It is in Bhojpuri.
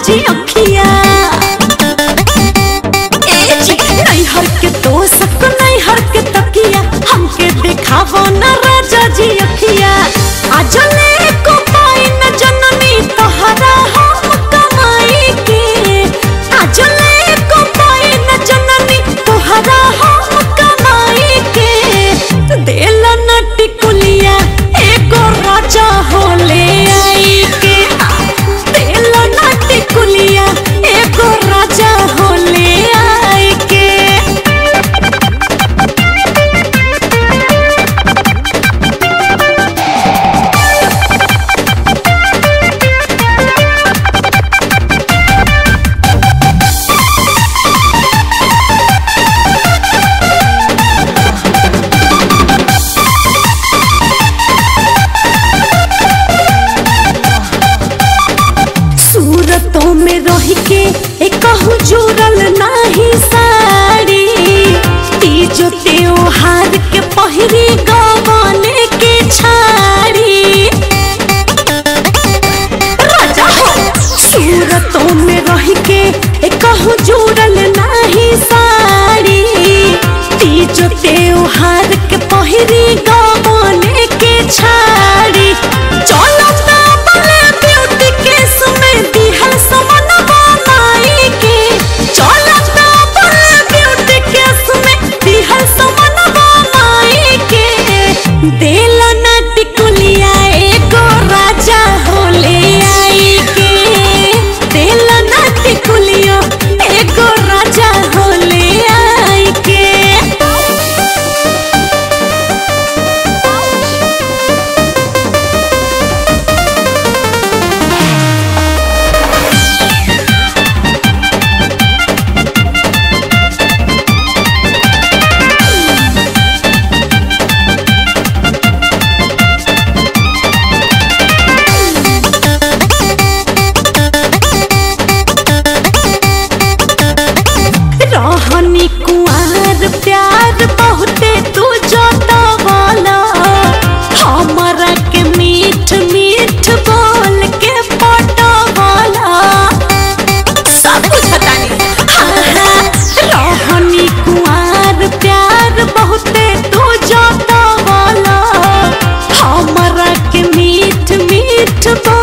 जी अखिया नहीं हर के तो सब नहीं हर के तकिया हमके दिखावो न राजा जी अखिया आज ले को पाई न जननी तोहरा हम कमाई के आज ले को पाई न जननी तोहरा हम कमाई के दिल न टिकुलिया एगो राजा हो ले आई के दिल न टिकुलिया एगो राजा हो ले आई के सूरतों में रह के कहूँ जुड़ल नाही साड़ी तीजो त्योहार के पहिरी गवाने के छाड़ी राजा हो सूरतों में रह के कहूँ जुड़ल नाही साड़ी तीजो त्योहार के पहिरी गवाने के छाड़ी चलो ब्यूटी के समय दिहल समन बनाई के चलो ब्यूटी के समय दिहल समन बनाई के दिल न टिकुलिया एगो राजा हो ले आई के दिल न टिकुलिया एगो राजा हो ले आई के रहनी कुआर प्यार बहुते तू जोता वाला हमारा के मीठ मीठ बोल के पटा वाला सब कुछ बतानी रहनी कुआर प्यार बहुते तू जोता वाला हमारा के मीठ मीठ